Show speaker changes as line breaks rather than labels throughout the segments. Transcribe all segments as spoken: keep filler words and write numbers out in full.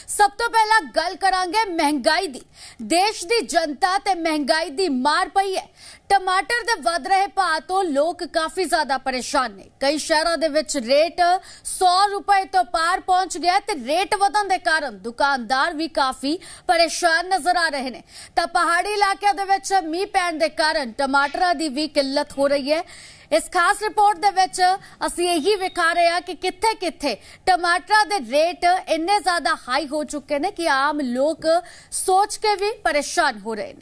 सब तो पहला गल करांगे महंगाई दी। देश दी जनता ते महंगाई दी मार पई है। टमाटर दे वध रहे भाव तो लोग काफी ज्यादा परेशान ने। कई शहरों दे विच रेट सौ रुपए तो पार पहुंच गया ते रेट वधन दे कारण दुकानदार भी काफी परेशान नजर आ रहे ने। तां पहाड़ी इलाकों दे विच मींह पैण दे कारण टमाटरां दी भी किल्लत हो रही है। इस खास रिपोर्ट दे विच असीं यही विखा रहे हैं कि कित्थे कित्थे टमाटरां दे रेट इन्ने ज्यादा हाई हो चुके ने कि आम लोग सोच के भी परेशान हो रहे हैं।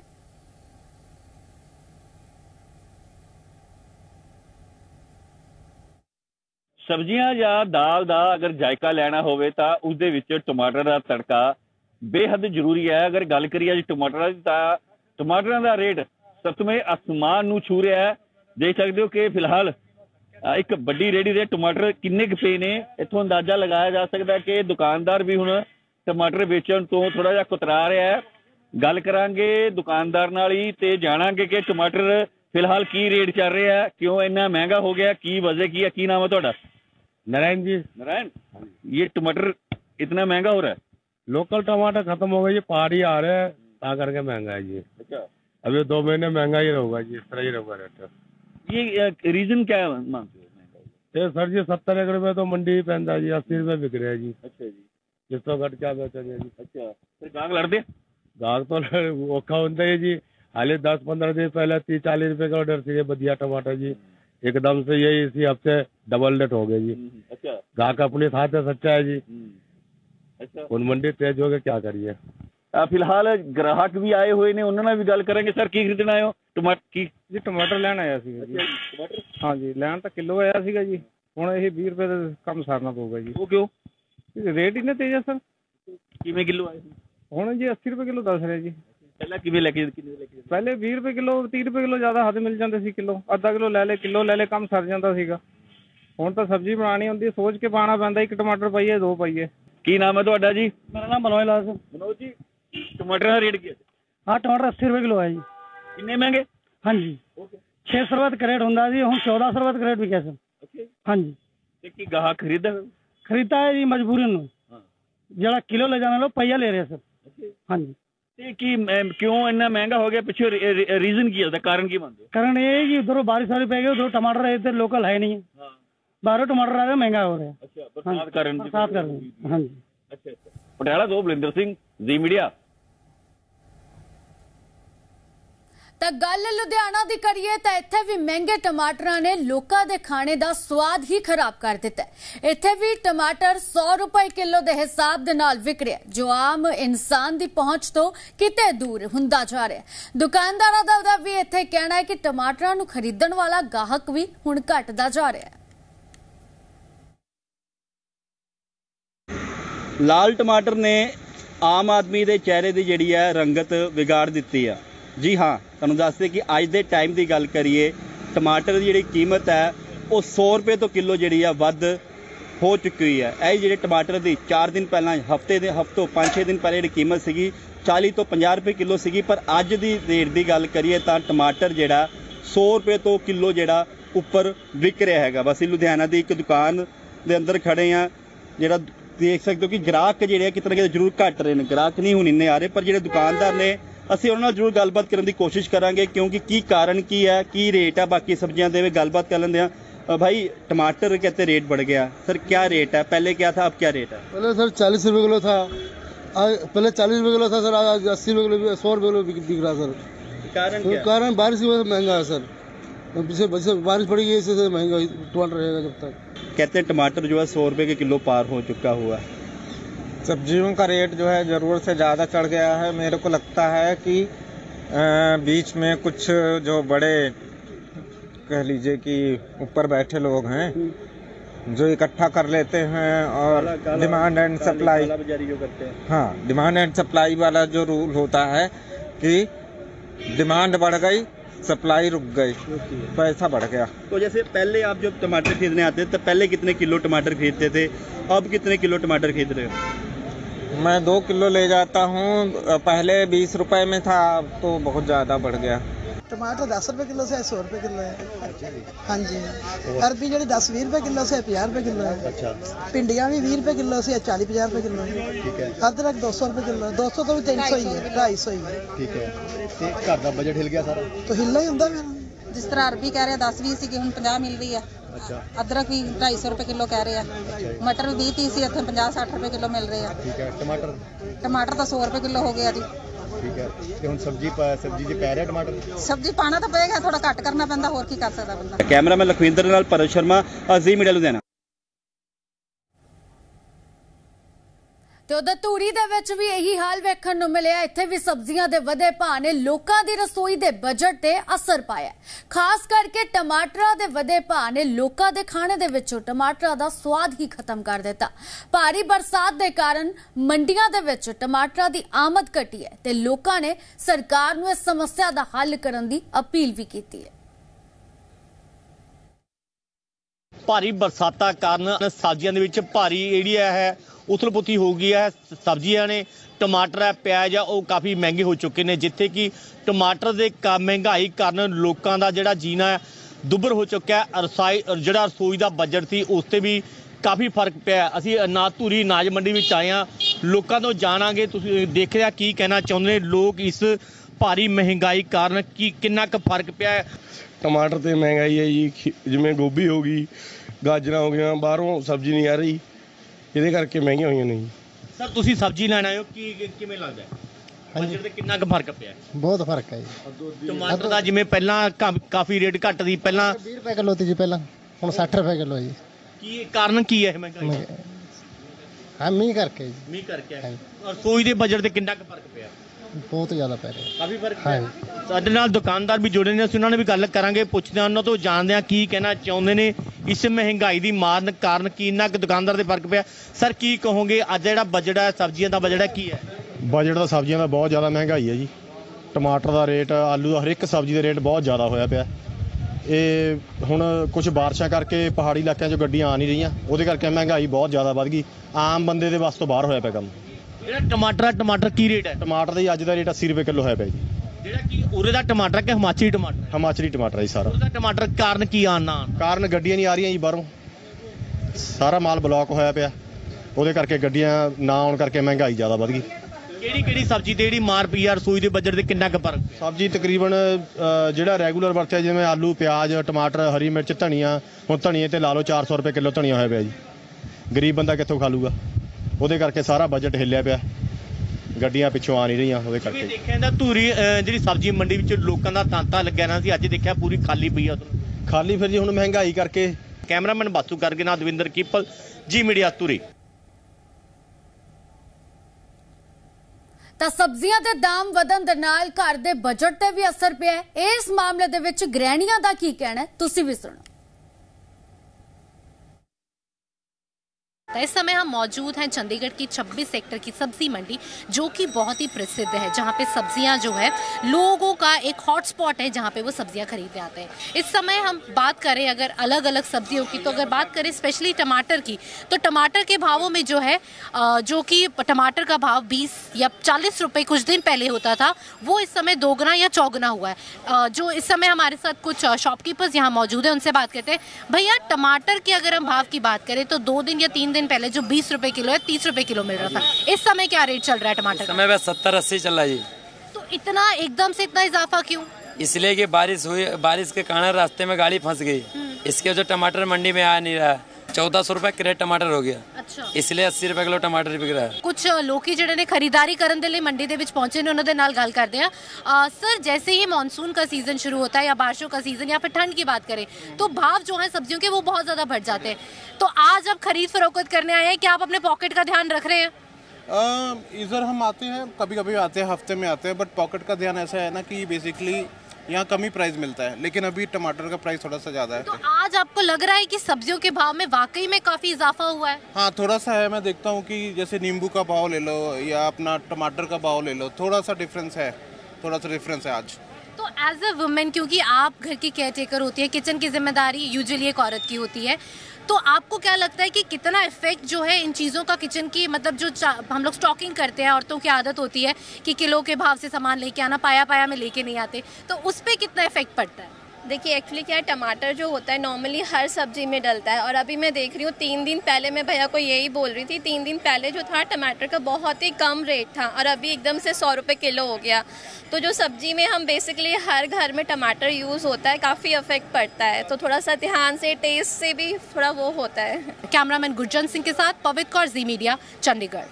सब्जियां या दाल दा अगर जायका लेना होवे तां उस दे विच टमाटर दा तड़का बेहद जरूरी है। अगर गल करिए टमाटर दी तां टमाटरां दा रेट सतवें आसमान नूं छू रहा है। देख सकते हो कि फिलहाल एक बड़ी रेहड़ी दे टमाटर किन्ने पे ने। इत्थों अंदाजा लगाया जा सकता है कि दुकानदार भी हुण टमाटर बेचण तो थोड़ा जिहा कुतरा रहा है। गल करांगे दुकानदार नाल ही ते जाणांगे कि टमाटर फिलहाल की रेट चल रहा है, क्यों इन्ना महंगा हो गया, की वजह की है। की नाम है तुहाडा?
नारायण जी।
नारायण, ये टमाटर इतना महंगा हो रहा है?
लोकल टमाटर खत्म हो गए जी, पहाड़ी आ रहे हैं ता करके महंगा है जी।
अच्छा,
अभी दो महीने महंगा ही रहूगा जी, इस तरह ही रहूगा रेट।
ये रीजन क्या है मानते हो?
ये सर जी सत्तर एक रुपए तो मंडी पैंता जी, अस्सी रुपए बिक रहे हैं जी।
अच्छा जी,
जिस तो घट क्या बेचेंगे जी।
अच्छा, फिर गाहक लड़ते?
गाहक तो औखा होता है जी। हाले दस पंद्रह दिन पहले तीस चालीस रुपए का ऑर्डर थी बढ़िया टमाटर जी, एकदम से यही इसी हफ्ते डबल रेट हो गए जी।
अच्छा,
गाहक अपने साथ है, सच्चा है जी।
अच्छा,
उन मंडी तेज हो गए, क्या करिए।
फिलहाल ग्राहक भी आए हुए ने, उन्होंने भी गल करेंगे। सर की खरीदना आए हो? टमाटर की
जी टमाटर लैन आया ਸੀਗਾ ਜੀ।
टमाटर
हाँ जी, लैन ਤਾਂ किलो आया ਸੀਗਾ ਜੀ। ਹੁਣ ਇਹ ਵੀਹ ਰੁਪਏ ਦਾ ਕੰਮ ਸਾਰਨਾ ਪਊਗਾ ਜੀ।
ਉਹ ਕਿਉਂ?
ਰੇਟ ਇੰਨੇ ਤੇਜ਼ ਆ ਸਰ।
ਕਿਵੇਂ ਕਿਲੋ ਆਏ?
ਹੁਣ ਜੀ अस्सी ਰੁਪਏ ਕਿਲੋ ਦੱਸ ਰਹੇ ਜੀ।
ਪਹਿਲਾਂ ਕਿਵੇਂ ਲੈ ਕੇ ਕਿੰਨੇ ਲੈ ਕੇ?
ਪਹਿਲੇ ਵੀਹ ਰੁਪਏ ਕਿਲੋ तीस ਰੁਪਏ ਕਿਲੋ ਜ਼ਿਆਦਾ ਹੱਦ ਮਿਲ ਜਾਂਦੇ ਸੀ। ਕਿਲੋ ਅੱਧਾ ਕਿਲੋ ਲੈ ਲੈ ਕਿਲੋ ਲੈ ਲੈ ਕੰਮ ਸਰ ਜਾਂਦਾ ਸੀਗਾ। ਹੁਣ ਤਾਂ ਸਬਜ਼ੀ ਬਣਾਉਣੀ ਹੁੰਦੀ ਸੋਚ ਕੇ ਪਾਣਾ ਪੈਂਦਾ, ਇੱਕ ਟਮਾਟਰ ਪਾਈਏ ਦੋ ਪਾਈਏ।
ਕੀ ਨਾਮ ਹੈ ਤੁਹਾਡਾ ਜੀ?
ਮੇਰਾ ਨਾਮ ਮਨੋਜ ਲਾਲ ਸਿੰਘ।
मनोज जी, टमाटर का रेट क्या?
हाँ टमाटर अस्सी रुपए किलो है जी।
कितने महंगे?
हाँ जी, छे सौ रुपए का रेट होंगे जी, हम चौदह सौ रुपए का रेट भी कैसे। हाँ जी,
की गाहक खरीदा
खरीदता है जी मजबूरी में। जरा किलो ले जाने लो पहिया ले रहे हैं सर। हाँ जी,
ते की क्यों इतना महंगा हो गया? पीछे रीजन की है, कारण की मानते?
कारण ये है कि उधर बारिश वाली पै गई, उधर टमाटर इधर लोकल है नहीं, बाहरों टमाटर आ रहे महंगा हो रहे हैं।
अच्छा, बरसात कारण?
बरसात कारण। हाँ जी।
अच्छा अच्छा। पटियाला तो बलिंदर सिंह, जी मीडिया।
ਤਾਂ ਗੱਲ ਲੁਧਿਆਣਾ ਦੀ ਕਰੀਏ ਤਾਂ ਇੱਥੇ ਵੀ ਮਹਿੰਗੇ ਟਮਾਟਰਾਂ ਨੇ ਲੋਕਾਂ ਦੇ ਖਾਣੇ ਦਾ ਸਵਾਦ ਹੀ ਖਰਾਬ ਕਰ ਦਿੱਤਾ। ਇੱਥੇ ਵੀ ਟਮਾਟਰ सौ ਰੁਪਏ ਕਿਲੋ ਦੇ ਹਿਸਾਬ ਦੇ ਨਾਲ ਵਿਕ ਰਿਹਾ, ਜੋ ਆਮ ਇਨਸਾਨ ਦੀ ਪਹੁੰਚ ਤੋਂ ਕਿਤੇ ਦੂਰ ਹੁੰਦਾ ਜਾ ਰਿਹਾ। ਦੁਕਾਨਦਾਰਾਂ ਦਾ ਵੀ ਇੱਥੇ ਕਹਿਣਾ ਹੈ ਕਿ ਟਮਾਟਰਾਂ ਨੂੰ ਖਰੀਦਣ ਵਾਲਾ ਗਾਹਕ ਵੀ ਹੁਣ ਘਟਦਾ ਜਾ ਰਿਹਾ ਹੈ।
ਲਾਲ ਟਮਾਟਰ ਨੇ ਆਮ ਆਦਮੀ ਦੇ ਚਿਹਰੇ ਦੀ ਜਿਹੜੀ ਹੈ ਰੰਗਤ ਵਿਗਾੜ ਦਿੱਤੀ ਆ। जी हाँ, तुहानूं दसदे कि अज के टाइम की गल करिए टमाटर की जी कीमत है वो सौ रुपये तो किलो जी वध हो चुकी हुई है। यह जी टमाटर की चार दिन पहला हफ्ते दे हफ्तों पाँच छे दिन पहले जी कीमत सी चालीस तो पचास रुपये किलो सी, पर अज की रेट की गल करिए तो टमाटर जोड़ा सौ रुपये तो किलो जोड़ा उपर विक रहा है। बस लुधियाना की एक दुकान के अंदर खड़े हैं, जोड़ा देख सकते हो कि ग्राहक जोड़े कितने कितने जरूर घट रहे हैं, ग्राहक नहीं हूँ इन्ने आ रहे, पर जो दुकानदार ने ਅਸੀਂ ਉਹਨਾਂ ਨਾਲ ਜ਼ਰੂਰ ਗੱਲਬਾਤ ਕਰਨ ਦੀ ਕੋਸ਼ਿਸ਼ ਕਰਾਂਗੇ क्योंकि की कारण की है, की रेट है। बाकी सब्जियां दे गलबात कर लेंगे। भाई टमाटर कहते रेट बढ़ गया, सर क्या रेट है? पहले क्या था, अब क्या रेट है?
पहले सर चालीस रुपये किलो था, पहले चालीस रुपये किलो था सर, आज अस्सी रुपये किलो सौ रुपये किलो बिक रहा सर।
कारण क्या?
कारण बारिश की वजह से महंगा है सर। पीछे बारिश पड़ेगी इससे महंगा टमाटर रहेगा जब तक।
कहते हैं टमाटर जो है सौ रुपये के किलो पार हो चुका हुआ है।
सब्जियों का रेट जो है ज़रूरत से ज़्यादा चढ़ गया है। मेरे को लगता है कि बीच में कुछ जो बड़े कह लीजिए कि ऊपर बैठे लोग हैं जो इकट्ठा कर लेते हैं और डिमांड एंड सप्लाई जो करते हैं। हाँ, डिमांड एंड सप्लाई वाला जो रूल होता है कि डिमांड बढ़ गई सप्लाई रुक गई, पैसा बढ़ गया।
तो जैसे पहले आप जब टमाटर खरीदने आते थे तो पहले कितने किलो टमाटर खरीदते थे, अब कितने किलो टमाटर खरीद रहे हो?
मैं दो किलो ले जाता हूँ, पहले बीस रुपए में था, अब तो बहुत ज़्यादा बढ़ गया।
टमाटर दस रुपए किलो से सौ रुपए किलो है। हाँ जी। अरबी जी दस भी रुपए किलो से पचास रुपए किलो है।
अच्छा।
भिंडियाँ भी भी रुपए किलो से चालीस पचास रुपए किलो है।
ठीक है।
अदरक दो सौ रुपए किलो, दो सौ तो भी तीन सौ ही है, ढाई सौ ही है।
ठीक है। ते घर का बजट हिल गया सारा?
तो हिलना ही होंगे फिर।
जिस तरह अरबी कह रहे हैं दस भी सी, हुण पचास मिल रही है।
अच्छा।
अदरक भी ढाई सौ रुपए किलो कह रहे हैं। मटर भी बीस तीस सी, इतने पचास साठ रुपए किलो मिल रहे हैं।
ठीक है। टमाटर?
टमाटर तो सौ रुपए किलो हो गया जी।
ठीक है। ते हुण सब्जी सब्जी च पै रहा टमाटर?
सब्जी पाना तो पेगा, थोड़ा घट करना पैंदा, होर की कर सकदा बंदा।
कैमरामैन लखविंदर नाल परत शर्मा, जी मीडिया लुधियाना।
ਤੇ ਉਧਰ ਧੂਰੀ ਦੇ ਵਿੱਚ ਵੀ ਇਹੀ ਹਾਲ ਵੇਖਣ ਨੂੰ ਮਿਲਿਆ। ਇੱਥੇ ਵੀ ਸਬਜ਼ੀਆਂ ਦੇ ਵਧੇ ਭਾਅ ਨੇ ਲੋਕਾਂ ਦੀ ਰਸੋਈ ਦੇ ਬਜਟ ਤੇ ਅਸਰ ਪਾਇਆ। ਖਾਸ ਕਰਕੇ ਟਮਾਟਰਾਂ ਦੇ ਵਧੇ ਭਾਅ ਨੇ ਲੋਕਾਂ ਦੇ ਖਾਣੇ ਦੇ ਵਿੱਚੋਂ ਟਮਾਟਰਾਂ ਦਾ ਸਵਾਦ ਹੀ ਖਤਮ ਕਰ ਦਿੱਤਾ। ਭਾਰੀ ਬਰਸਾਤ ਦੇ ਕਾਰਨ ਮੰਡੀਆਂ ਦੇ ਵਿੱਚ ਟਮਾਟਰਾਂ ਦੀ ਆਮਦ ਘਟੀ ਹੈ ਤੇ ਲੋਕਾਂ ਨੇ ਸਰਕਾਰ ਨੂੰ ਇਸ ਸਮੱਸਿਆ ਦਾ ਹੱਲ ਕਰਨ ਦੀ ਅਪੀਲ ਵੀ ਕੀਤੀ ਹੈ।
ਭਾਰੀ ਬਰਸਾਤਾਂ ਕਾਰਨ ਸਬਜ਼ੀਆਂ ਦੇ ਵਿੱਚ ਭਾਰੀ ਜਿਹੜੀ ਹੈ ਉਥਲ ਪੁਥਲ ਹੋ ਗਈ ਹੈ। ਸਬਜ਼ੀਆਂ ਨੇ ਟਮਾਟਰ ਹੈ, ਪਿਆਜ਼ ਆ, ਉਹ ਕਾਫੀ ਮਹਿੰਗੇ ਹੋ ਚੁੱਕੇ ਨੇ, ਜਿੱਥੇ ਕਿ ਟਮਾਟਰ ਦੇ ਮਹਿੰਗਾਈ ਕਾਰਨ ਲੋਕਾਂ ਦਾ ਜਿਹੜਾ ਜੀਣਾ ਹੈ ਦੁੱਭਰ ਹੋ ਚੁੱਕਿਆ ਹੈ। ਰਸਾਈ ਜਿਹੜਾ ਰਸੋਈ ਦਾ ਬਜਟ ਸੀ ਉਸ ਤੇ ਵੀ ਕਾਫੀ ਫਰਕ ਪਿਆ। ਅਸੀਂ ਨਾ ਧੂਰੀ ਅਨਾਜ ਮੰਡੀ ਵਿੱਚ ਆਏ ਹਾਂ, ਲੋਕਾਂ ਤੋਂ ਜਾਣਾਂਗੇ ਤੁਸੀਂ ਦੇਖ ਰਿਹਾ ਕੀ ਕਹਿਣਾ ਚਾਹੁੰਦੇ ਨੇ ਲੋਕ ਇਸ ਭਾਰੀ ਮਹਿੰਗਾਈ ਕਾਰਨ ਕੀ ਕਿੰਨਾ ਕੁ ਫਰਕ ਪਿਆ ਹੈ।
टमाटर तो महंगाई है जी, जिमें गोभी हो गई, गाजर हो गई, बाहरों सब्जी नहीं आ रही, ये करके महंगी हुई नहीं।
सर तुसी सब्जी लेना आए हो कि किवें लगदा है? बजट ते कितना क फर्क पिया?
बहुत फर्क है जी।
टमाटर दा जिवें पहला काफी रेट घट दी, पहला
बीस रुपए किलो थी जी, पहला हुण साठ रुपए किलो है जी।
की कारण की है महंगाई?
हां मीह करके जी।
मीह करके और सोई दे बजट ते कितना क फर्क पिया?
बहुत ज़्यादा पै रहा,
काफी फर्क है। ਸਾਡੇ ਨਾਲ ਦੁਕਾਨਦਾਰ ਵੀ ਜੁੜੇ ਨੇ, ਅਸੀਂ ਉਹਨਾਂ ਨੇ ਵੀ ਗੱਲ ਕਰਾਂਗੇ, ਪੁੱਛਦੇ ਹਾਂ ਉਹਨਾਂ ਤੋਂ, ਜਾਣਦੇ ਹਾਂ ਕੀ ਕਹਿਣਾ ਚਾਹੁੰਦੇ ਨੇ ਇਸ ਮਹਿੰਗਾਈ ਦੀ ਮਾਰ ਕਾਰਨ ਕਿੰਨਾ ਕੁ ਦੁਕਾਨਦਾਰ ਦੇ ਫਰਕ ਪਿਆ। ਸਰ ਕੀ ਕਹੋਗੇ ਅੱਜ ਜਿਹੜਾ ਬਜਟ ਹੈ ਸਬਜ਼ੀਆਂ ਦਾ ਬਜਟ ਹੈ ਕੀ ਹੈ?
ਬਜਟ ਦਾ ਸਬਜ਼ੀਆਂ ਦਾ ਬਹੁਤ ਜ਼ਿਆਦਾ ਮਹਿੰਗਾਈ ਹੈ ਜੀ। ਟਮਾਟਰ ਦਾ ਰੇਟ, ਆਲੂ ਦਾ, ਹਰ ਇੱਕ ਸਬਜ਼ੀ ਦਾ ਰੇਟ ਬਹੁਤ ਜ਼ਿਆਦਾ ਹੋਇਆ ਪਿਆ। ਇਹ ਹੁਣ ਕੁਝ ਬਾਰਿਸ਼ਾਂ ਕਰਕੇ ਪਹਾੜੀ ਇਲਾਕਿਆਂ 'ਚੋਂ ਗੱਡੀਆਂ ਆ ਨਹੀਂ ਰਹੀਆਂ, ਉਹਦੇ ਕਰਕੇ ਮਹਿੰਗਾਈ ਬਹੁਤ ਜ਼ਿਆਦਾ ਵੱਧ ਗਈ। ਆਮ ਬੰਦੇ ਦੇ ਵੱਸ ਤੋਂ ਬਾਹਰ ਹੋਇਆ ਪਿਆ ਕੰਮ।
ਜਿਹੜਾ ਟਮਾਟਰ ਟਮਾਟਰ ਕੀ ਰੇਟ ਹੈ?
ਟਮਾਟਰ ਦਾ ਅੱਜ ਦਾ ਰੇਟ अस्सी रुपए किलो है जी।
ਜਿਹੜਾ ਕਿ ਉਰੇ ਦਾ ਟਮਾਟਰ ਕਿ ਹਿਮਾਚਲੀ ਟਮਾਟਰ?
ਹਿਮਾਚਲੀ ਟਮਾਟਰ ਹੈ ਸਾਰਾ।
ਉਹਦਾ ਟਮਾਟਰ ਕਾਰਨ ਕੀ ਆਣਾ?
ਕਾਰਨ ਗੱਡੀਆਂ ਨਹੀਂ ਆ ਰਹੀਆਂ ਜੀ ਬਾਹਰੋਂ, ਸਾਰਾ ਮਾਲ ਬਲੌਕ ਹੋਇਆ ਪਿਆ, ਉਹਦੇ ਕਰਕੇ ਗੱਡੀਆਂ ਨਾ ਆਉਣ ਕਰਕੇ ਮਹਿੰਗਾਈ ਜ਼ਿਆਦਾ ਵੱਧ ਗਈ।
ਕਿਹੜੀ ਕਿਹੜੀ ਸਬਜ਼ੀ ਤੇ ਜਿਹੜੀ ਮਾਰ ਪਈ ਆ ਰਸੋਈ ਦੇ ਬਜਟ ਦੇ ਕਿੰਨਾ ਕੁ ਫਰਕ?
ਸਬਜ਼ੀ ਤਕਰੀਬਨ ਜਿਹੜਾ ਰੈਗੂਲਰ ਵਰਤਿਆ ਜਿਵੇਂ ਆਲੂ, ਪਿਆਜ਼, ਟਮਾਟਰ, ਹਰੀ ਮਿਰਚ, ਧਨੀਆ, ਹੁਣ ਧਨੀਏ ਤੇ ਲਾ ਲਓ ਚਾਰ ਸੌ ਰੁਪਏ ਕਿਲੋ ਧਨੀਆ ਹੋਇਆ ਪਿਆ ਜੀ। ਗਰੀਬ ਬੰਦਾ ਕਿੱਥੋਂ ਖਾ ਲੂਗਾ? ਉਹਦੇ ਕਰਕੇ ਸਾਰਾ ਬਜਟ ਹਿੱਲਿਆ ਪਿਆ, ਗੱਡੀਆਂ ਪਿੱਛੋਂ ਆ ਨਹੀਂ ਰਹੀਆਂ ਉਹਦੇ ਕਰਕੇ।
ਦੇਖਿਆ ਜਾਂਦਾ ਧੂਰੀ ਜਿਹੜੀ ਸਬਜ਼ੀ ਮੰਡੀ ਵਿੱਚ ਲੋਕਾਂ ਦਾ ਤਾਂਤਾ ਲੱਗਿਆ ਨਾ ਸੀ, ਅੱਜ ਦੇਖਿਆ ਪੂਰੀ ਖਾਲੀ ਪਈ ਆ।
ਖਾਲੀ ਫਿਰ ਜੀ ਹੁਣ ਮਹਿੰਗਾਈ ਕਰਕੇ।
ਕੈਮਰਾਮੈਨ ਬਾਸੂ ਕਰਕੇ ਨਾਲ ਦਵਿੰਦਰ ਕੀਪਲ, ਜੀ ਮੀਡੀਆ ਧੂਰੀ।
ਤਾਂ ਸਬਜ਼ੀਆਂ ਦੇ ਦਾਮ ਵਧਣ ਦੇ ਨਾਲ ਘਰ ਦੇ ਬਜਟ ਤੇ ਵੀ ਅਸਰ ਪਿਆ ਹੈ। ਇਸ ਮਾਮਲੇ ਦੇ ਵਿੱਚ ਗ੍ਰਹਿਣੀਆਂ ਦਾ ਕੀ ਕਹਿਣਾ ਹੈ ਤੁਸੀਂ ਵੀ ਸੁਣੋ।
इस समय हम मौजूद हैं चंडीगढ़ की छब्बीस सेक्टर की सब्जी मंडी, जो कि बहुत ही प्रसिद्ध है, जहां पे सब्जियां जो है लोगों का एक हॉटस्पॉट है, जहां पे वो सब्जियां खरीदने आते हैं। इस समय हम बात करें अगर अलग अलग सब्जियों की, तो अगर बात करें स्पेशली टमाटर की, तो टमाटर के भावों में जो है जो कि टमाटर का भाव बीस या चालीस रुपये कुछ दिन पहले होता था, वो इस समय दोगुना या चौगुना हुआ है। जो इस समय हमारे साथ कुछ शॉपकीपर्स यहाँ मौजूद है, उनसे बात करते हैं। भैया टमाटर की अगर हम भाव की बात करें तो दो दिन या तीन दिन पहले जो बीस रुपए किलो है तीस रुपए किलो मिल रहा था, इस समय क्या रेट चल रहा है टमाटर?
इस समय बस सत्तर अस्सी चल रहा है जी।
तो इतना एकदम से इतना इजाफा क्यों?
इसलिए कि बारिश हुई, बारिश के कारण रास्ते में गाड़ी फंस गई, इसके वजह टमाटर मंडी में आ नहीं रहा। चौदह सौ रुपए क्रेट टमाटर हो गया।
अच्छा।
इसलिए अस्सी रुपए किलो टमाटर बिक रहा है।
कुछ लोग ਜਿਹੜੇ ਨੇ ਖਰੀदारी ਕਰਨ ਦੇ ਲਈ ਮੰਡੀ ਦੇ ਵਿੱਚ ਪਹੁੰਚੇ ਨੇ, ਉਹਨਾਂ ਦੇ ਨਾਲ ਗੱਲ ਕਰਦੇ हैं। सर जैसे ही मानसून का सीजन शुरू होता है या बारिशों का सीजन या फिर ठंड की बात करें, तो भाव जो है सब्जियों के वो बहुत ज्यादा बढ़ जाते हैं। तो आज आप खरीद फरोख्त करने आए हैं, क्या आप अपने पॉकेट का ध्यान रख रहे हैं?
इधर हम आते हैं, कभी कभी आते हैं, हफ्ते में आते हैं, बट पॉकेट का ध्यान ऐसा है ना कि बेसिकली यहाँ कम ही प्राइस मिलता है, लेकिन अभी टमाटर का प्राइस थोड़ा सा ज़्यादा है।
तो आज आपको लग रहा है कि सब्जियों के भाव में वाकई में काफ़ी इजाफा हुआ है?
हाँ थोड़ा सा है। मैं देखता हूँ कि जैसे नींबू का भाव ले लो या अपना टमाटर का भाव ले लो, थोड़ा सा डिफरेंस है, थोड़ा सा डिफरेंस है आज।
तो एज ए वुमेन, क्योंकि आप घर की केयर टेकर होती है, किचन की जिम्मेदारी यूजुअली एक औरत की होती है, तो आपको क्या लगता है कि कितना इफेक्ट जो है इन चीज़ों का किचन की, मतलब जो हम लोग स्टॉकिंग करते हैं, औरतों की आदत होती है कि किलो के भाव से सामान लेके आना, पाया पाया में लेके नहीं आते, तो उस पर कितना इफेक्ट पड़ता है?
देखिए एक्चुअली क्या है, टमाटर जो होता है नॉर्मली हर सब्जी में डलता है, और अभी मैं देख रही हूँ तीन दिन पहले मैं भैया को यही बोल रही थी, तीन दिन पहले जो था टमाटर का बहुत ही कम रेट था और अभी एकदम से सौ रुपये किलो हो गया। तो जो सब्जी में हम बेसिकली हर घर में टमाटर यूज़ होता है, काफ़ी इफेक्ट पड़ता है, तो थोड़ा सा ध्यान से, टेस्ट से भी थोड़ा वो होता है।
कैमरामैन गुरजंत सिंह के साथ पवित्र कौर, जी मीडिया, चंडीगढ़।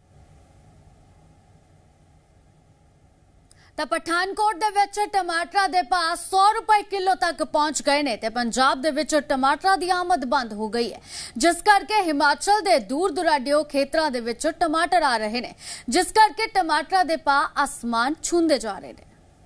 ਤਾਂ ਪਠਾਨਕੋਟ ਦੇ ਵਿੱਚ ਟਮਾਟਰਾਂ ਦੇ ਭਾਅ ਸੌ ਰੁਪਏ ਕਿਲੋ ਤੱਕ ਪਹੁੰਚ ਗਏ ਨੇ ਤੇ ਪੰਜਾਬ ਦੇ ਵਿੱਚ ਟਮਾਟਰਾਂ ਦੀ ਆਮਦ ਬੰਦ ਹੋ ਗਈ ਹੈ, ਜਿਸ ਕਰਕੇ ਹਿਮਾਚਲ ਦੇ ਦੂਰ ਦੁਰਾਡੇ ਖੇਤਰਾਂ ਦੇ ਵਿੱਚ ਟਮਾਟਰ ਆ ਰਹੇ ਨੇ, ਜਿਸ ਕਰਕੇ ਟਮਾਟਰਾਂ ਦੇ ਭਾਅ ਅਸਮਾਨ ਛੂੰਹਦੇ ਜਾ ਰਹੇ ਨੇ।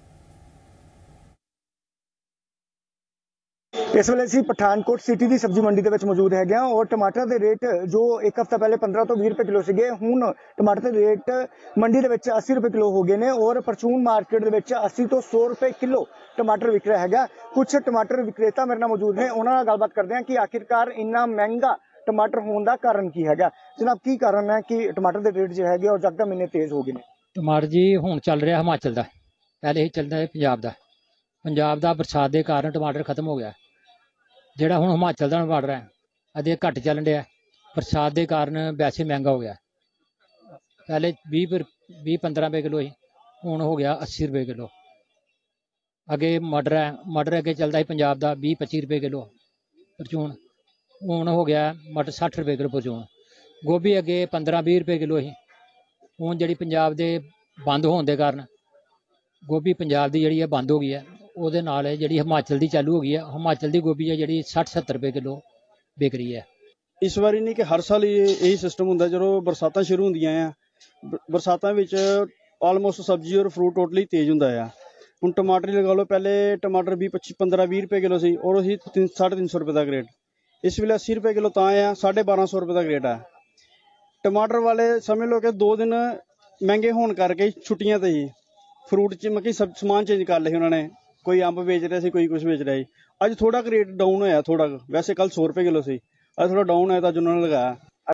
इस वेले असीं पठानकोट सिटी की सब्जी मंडी के मौजूद है और टमाटर के रेट जो एक हफ्ता पहले पंद्रह तो भी रुपए किलो से हुण टमाटर के रेट मंडी के अस्सी रुपए किलो हो गए हैं और परचून मार्केट के अस्सी तो सौ रुपए किलो टमाटर विक रहा है। कुछ टमाटर विक्रेता मेरे नाल मौजूद ने, उन्होंने गलबात करते हैं कि आखिरकार इन्ना महंगा टमाटर होने का कारण की है। जनाब की कारण है कि टमाटर के रेट जो है और यकदम इन्ने तेज हो गए हैं?
टमाटर जी हुण चल रहा हिमाचल का, पहले ही चलता है पंजाब का। पंजाब का बरसात के कारण टमाटर खत्म हो गया, ਜਿਹੜਾ ਹੁਣ ਹਿਮਾਚਲ ਦਾ ਵੜ ਰਿਹਾ ਅਜੇ ਘੱਟ ਚੱਲਣ ਡਿਆ, ਬਰਸਾਤ ਦੇ ਕਾਰਨ ਵੈਸੇ ਮਹਿੰਗਾ ਹੋ ਗਿਆ। ਪਹਿਲੇ ਵੀਹ ਵੀਹ ਪੰਦਰਾਂ ਰੁਪਏ ਕਿਲੋ ਸੀ, ਹੁਣ ਹੋ ਗਿਆ अस्सी ਰੁਪਏ ਕਿਲੋ। ਅੱਗੇ ਮਟਰ ਹੈ, ਮਟਰ ਅੱਗੇ ਚੱਲਦਾ ਸੀ ਪੰਜਾਬ ਦਾ ਵੀਹ ਪੱਚੀ ਰੁਪਏ ਕਿਲੋ ਪਰਚੂਨ, ਹੁਣ ਹੋ ਗਿਆ ਮਟਰ ਸੱਠ ਰੁਪਏ ਕਿਲੋ ਪਰਚੂਨ। ਗੋਭੀ ਅੱਗੇ ਪੰਦਰਾਂ ਵੀਹ ਰੁਪਏ ਕਿਲੋ ਸੀ, ਹੁਣ ਜਿਹੜੀ ਪੰਜਾਬ ਦੇ ਬੰਦ ਹੋਣ ਦੇ ਕਾਰਨ ਗੋਭੀ ਪੰਜਾਬ ਦੀ ਜਿਹੜੀ ਹੈ ਬੰਦ ਹੋ ਗਈ ਹੈ, ਉਹਦੇ ਨਾਲ ਜਿਹੜੀ ਹਿਮਾਚਲ ਦੀ ਚਾਲੂ ਹੋ ਗਈ ਹੈ। ਹਿਮਾਚਲ ਦੀ ਗੋਭੀ ਹੈ ਜਿਹੜੀ ਸੱਠ ਸੱਤਰ ਰੁਪਏ ਕਿਲੋ ਵਿਕ ਰਹੀ ਹੈ।
ਇਸ ਵਾਰੀ ਨਹੀਂ ਕਿ ਹਰ ਸਾਲ ਇਹੀ ਸਿਸਟਮ ਹੁੰਦਾ, ਜਦੋਂ ਬਰਸਾਤਾਂ ਸ਼ੁਰੂ ਹੁੰਦੀਆਂ ਆ, ਬਰਸਾਤਾਂ ਵਿੱਚ ਆਲਮੋਸਟ ਸਬਜ਼ੀ ਔਰ ਫਰੂਟ ਟੋਟਲੀ ਤੇਜ਼ ਹੁੰਦਾ ਆ। ਹੁਣ ਟਮਾਟਰ ਹੀ ਲਗਾ ਲਓ, ਪਹਿਲੇ ਟਮਾਟਰ ਵੀਹ ਪੱਚੀ ਪੰਦਰਾਂ ਵੀਹ ਰੁਪਏ ਕਿਲੋ ਸੀ ਔਰ ਅਸੀਂ ਤਿੰਨ ਸਾਢੇ ਤਿੰਨ ਸੌ ਰੁਪਏ ਦਾ ਰੇਟ, ਇਸ ਵੇਲੇ अस्सी ਰੁਪਏ ਕਿਲੋ ਤਾਂ ਆ ਸਾਢੇ ਬਾਰਾਂ ਸੌ ਰੁਪਏ ਦਾ ਰੇਟ ਆ। ਟਮਾਟਰ ਵਾਲੇ ਸਮਝ ਲਓ ਕਿ ਦੋ ਦਿਨ ਮਹਿੰਗੇ ਹੋਣ ਕਰਕੇ ਛੁੱਟੀਆਂ ਤੇ ਹੀ ਫਰੂਟ 'ਚ ਮੱਕੀ ਸਬ ਸਮਾਨ ਚੇਂਜ ਕਰ ਲਏ ਉਹਨਾਂ ਨੇ, ਕੋਈ ਅੰਬ ਵੇਚ ਰਿਹਾ ਸੀ, ਕੋਈ ਕੁਝ ਵੇਚ ਰਿਹਾ ਸੀ। ਅੱਜ ਥੋੜਾ ਕੁ ਰੇਟ ਡਾਊਨ ਹੋਇਆ, ਥੋੜਾ ਕੁ, ਵੈਸੇ ਕੱਲ सौ रुपए किलो ਸੀ, ਅੱਜ ਥੋੜਾ ਡਾਊਨ ਹੋਇਆ ਤਾਂ ਅੱਜ ਉਹਨਾਂ ਨੇ ਲਗਾਇਆ।